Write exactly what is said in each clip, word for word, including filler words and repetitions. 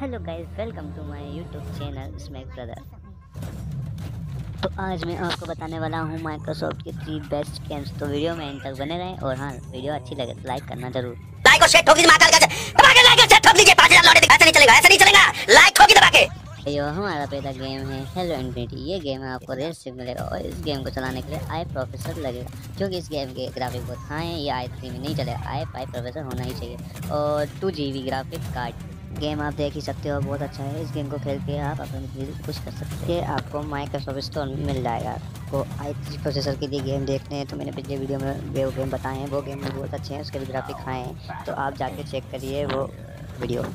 Hello guys, welcome to my YouTube channel smack brother. तो आज मैं आपको बताने वाला हूँ माइक्रोसॉफ्ट के थ्री बेस्ट गेम्स। तो वीडियो में इन तक बने रहें और हाँ, वीडियो अच्छी लगे तो लाइक करना जरूर। लाइक और शेयर ठोक दीजिए, महाकाल का दबा के लाइक और शेयर ठोक दीजिए। पाँच हज़ार लौटे दिखा, ऐसा नहीं चलेगा, ऐसा नहीं चलेगा। लाइक ठोकी दबा के। यो हमारा पहला गेम है हेलो इन्फिनिटी। ये गेम है आपको रेस से मिलेगा और इस गेम को चलाने के लिए आई प्रोफेसर लगेगा, क्योंकि इस गेम के ग्राफिक बहुत हाई हैं। ये आई थ्री में नहीं चलेगा, आई फाइव प्रोफेसर होना ही चाहिए और two G B graphic card. Game आप देख ही सकते हो, बहुत अच्छा है। इस गेम को खेल के आप अपनी दिल खुश कर सकते हैं। आपको माइक्रोसॉफ्ट स्टोर में मिल जाएगा। आपको आई थ्री प्रोसेसर के लिए गेम देखने हैं तो मैंने पिछले वीडियो में वो गेम बताए हैं, वो गेम भी बहुत अच्छे हैं, उसके भी ग्राफिक हाई हैं, तो आप जाके चेक करिए वो वीडियो।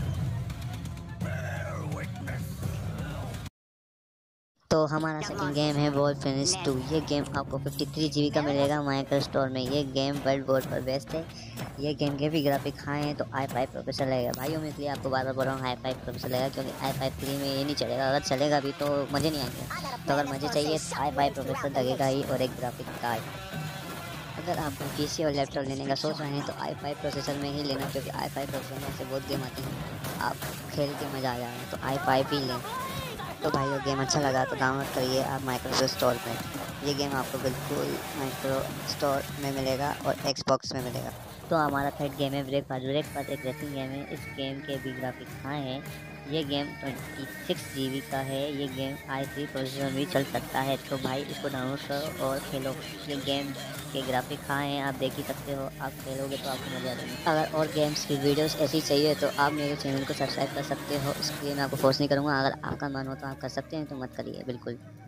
तो हमारा सेकंड गेम है वॉल फिनिश टू। ये गेम आपको फिफ्टी थ्री जी बी का मिलेगा माइक्रो स्टोर में। ये गेम वर्ल्ड वॉर पर बेस्ट है। ये गेम के भी ग्राफिक हाई हैं, तो आई फाइव प्रोसेसर लगेगा भाइयों में, इसलिए आपको बार बार बोल रहा हूँ आई फाइव प्रोसेसर लगेगा, क्योंकि आई फाइव थ्री में ये नहीं चलेगा। अगर चलेगा भी तो मज़े नहीं आएंगे। तो अगर मज़े चाहिए तो आई फाइव प्रोसेसर लगेगा ही और एक ग्राफिक कार्ड। अगर आप पीसी और लैपटॉप लेने का सोच रहे हैं तो आई फाइव प्रोसेसर में ही लेना, क्योंकि आई फाइव प्रोसेसर में ऐसे बहुत गेम आते हैं, आप खेल के मज़ा आ जाएगा। तो आई फाइव ही लें। तो भाई वो गेम अच्छा लगा तो डाउनलोड करिए आप माइक्रोसॉफ्ट स्टोर में। ये गेम आपको बिल्कुल माइक्रो स्टोर में मिलेगा और एक्सबॉक्स में मिलेगा। तो हमारा थर्ड गेम है ब्रेकफास्ट। ब्रेकफास्ट एक रेसिंग गेम है। इस गेम के भी ग्राफिक्स हाई हैं। ये game twenty six G B का है। ये गेम आई थ्री प्रोसेसर में भी चल सकता है। तो भाई इसको डाउनलोड करो और खेलो। ये गेम के ग्राफिक हाई हैं, आप देख ही सकते हो। आप खेलोगे तो आपको मज़ा आ जाएगा। अगर और गेम्स की वीडियोस ऐसी चाहिए तो आप मेरे चैनल को सब्सक्राइब कर सकते हो। इसके लिए मैं आपको फोर्स नहीं करूँगा। अगर आपका मन हो तो आप कर सकते हैं, तो मत करिए बिल्कुल।